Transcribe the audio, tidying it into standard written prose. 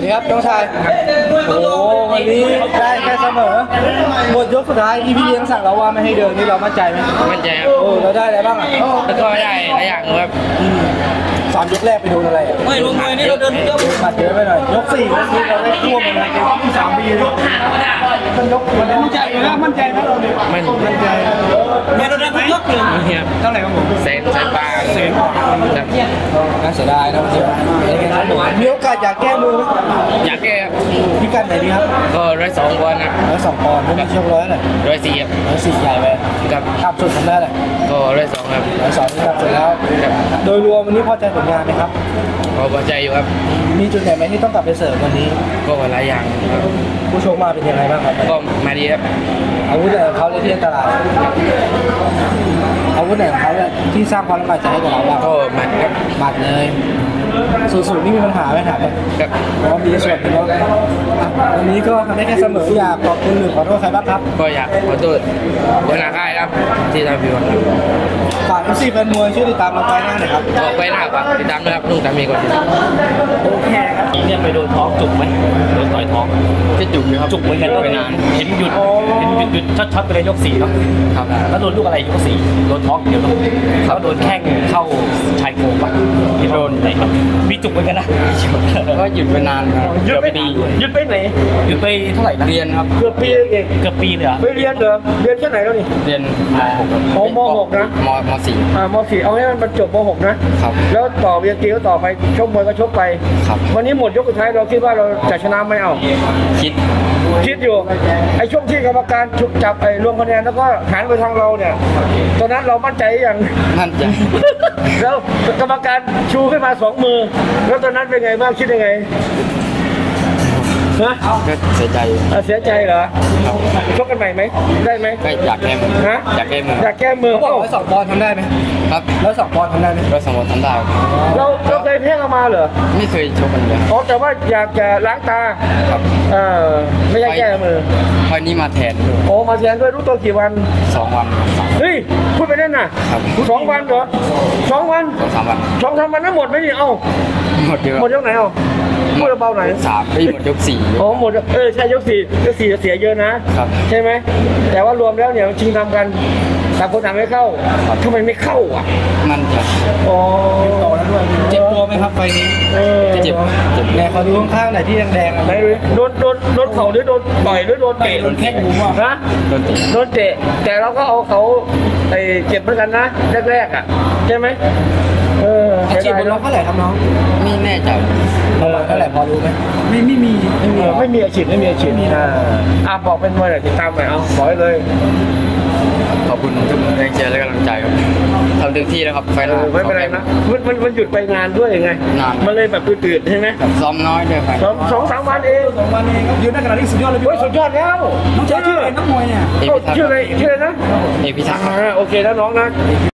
ดีครับน้องชายโอ้วันนี้ได้แค่เสมอหมดยกสุดท้ายที่พี่เลี้ยงสั่งเราว่าไม่ให้เดินนี่เรามั่นใจไหมมั่นใจครับเราได้อะไรบ้างอ่ะแล้วก็ได้หลายอย่างครับ 3 ยกแรกไปโดนอะไรไม่รู้ไม่นี่เราเดินเยอะปัดเยอะไปหน่อยยก4เราได้ท่วมเลย3 ปีเลยมันยกมันมั่นใจอยู่นะมั่นใจนะเราเนี่ยมั่นใจเนี่ยเราได้ทุกยกเลยเท่าไหร่ครับผมเซนปาน่าเสียดายนะจริงมีโอกาสอยากแก้มือไหมอยากแก้พี่กันไหนดีครับก็102 ปอนด์นะ 102 ปอนด์ไม่มีชก100เลย 104ครับ 104ใหญ่ไปกับขับสุดทำได้เลยก็102ครับ 102ที่ขับสุดแล้วโดยรวมวันนี้พอใจผลงานไหมครับพอใจอยู่ครับมีจุดไหนไหมที่ต้องกลับไปเสริมวันนี้ก็หลายอย่างครับผู้ชกมาเป็นยังไงบ้างครับก็มาดีครับอาวุธไหนของเขาที่อันตรายอาวุธไหนของเขาที่สร้างความลำบากใจให้กับเราบ้างก็หมัดครับหมัดเลยสูตรนี่มีปัญหาไหมครับเพราะมีส่วนที่ว่าวันนี้ก็ทำได้แค่เสมออยากขอบคุณหรือขอโทษใครบ้างครับก็อยากขอโทษหัวหน้าค่ายครับที่ทำผิดหวังฝากFC แฟนมวยช่วยติดตามเราไปหน้าหน่อยครับบอกไปหน้าฝากติดตามนะครับลุงตามีคนโอเคครับเนี่ยไปโดนท้องจุกไหมโดนต่อยท้องที่จุกอยู่ครับจุกเหมือนกันไปนานเห็นหยุดช็อตไปเลยยก4เนาะครับแล้วโดนลูกอะไรยก4โดนท้องเดี๋ยวเขาโดนแข้งเข้าชายโครงปะที่โดนไหนครับมีจุกเหมือนกันนะก็หยุดไปนานครับหยุดไปไหนหยุดไปเท่าไหร่นะเรียนครับเกือบปีเองเกือบปีเลยไม่เรียนเหรอเรียนแค่ไหนแล้วนี่เรียนม.6 นะม.4 ม.4 เอาให้มันจบม.6 นะครับแล้วต่อเรียนตีก็ต่อไปชกมวยก็ชกไปครับวันนี้หมดยกสุดท้ายเราคิดว่าเราจะชนะไหมเอาคิดอยู่ไอ้ช่วงที่กรรมการฉุกจับไอ้รวมคะแนนแล้วก็หันไปทางเราเนี่ยตอนนั้นเรามั่นใจอย่างมั่นใจแล้วกรรมการชูขึ้นมา2 มือแล้วตอนนั้นเป็นไงบ้างคิดยังไงก็เสียใจเหรอชกกันใหม่ไหมได้ไหมก็อยากแก้มืออยากแก้มือ 102 ปอนด์ทำได้ไหมครับ 102 ปอนด์ทำได้ไหม 102 ปอนด์ทำได้เราเคยแพ้เขามาเหรอไม่เคยชกกันเลยแต่ว่าอยากจะล้างตาครับไม่อยากแก้มือคอยนี้มาแทนมาแทนด้วยรู้ตัวกี่วัน 2 วันเฮ้ยพูดไปเล่นน่ะ2 วันเหรอ2 วัน 2-3 วัน 2-3 วันนั้นหมดไหมนี่หมดยกไหนพูดเบาหน่อย 3ไม่หมดยก4 หมดใช่ยก4จะเสียเยอะนะครับใช่ไหมแต่ว่ารวมแล้วเนี่ยชิงทำกันต่างคนต่างไม่เข้าทำไมไม่เข้าอ่ะนั่นจ้ะต่อแล้วด้วยเจ็บตัวไหมครับไฟนี้เจ็บแหนขอดูข้างๆหน่อยที่แดงๆอะไรโดนเข่าหรือโดนต่อยหรือโดนเตะโดนแข้งนะโดนเตะแต่เราก็เอาเขาเจ็บเหมือนกันนะแรกๆอ่ะใช่ไหมอาชีพน้องเท่าไหร่ครับน้องไม่แน่ใจเท่าไหร่พอรู้ไหมไม่มีอาชีพบอกเป็นมวยหน่อยติดตามหน่อยบอกเลยขอบคุณทุกแรงเชียร์และกำลังใจครับทำเต็มที่แล้วครับไฟล์ไม่เป็นไรนะมันหยุดไปงานด้วยยังไงมันเลยแบบตื่นใช่ไหมซ้อมน้อยด้วยครับ 2-3 วันเองยืนได้ขนาดนี้สุดยอดเลยสุดยอดแล้วน้องเจ้าชื่ออะไรนักมวยเนี่ยชื่ออะไรนะเอกพิทักษ์โอเคแล้วน้องนะ